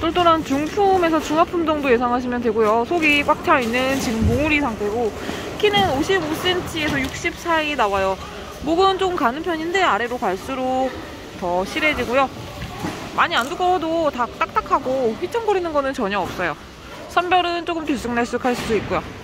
똘똘한 중품에서 중하품 정도 예상하시면 되고요. 속이 꽉 차 있는 지금 몽우리 상태고, 키는 55cm에서 60 사이 나와요. 목은 좀 가는 편인데 아래로 갈수록 더 실해지고요. 많이 안 두꺼워도 다 딱딱하고 휘청거리는 거는 전혀 없어요. 선별은 조금 들쑥날쑥할 수 있고요.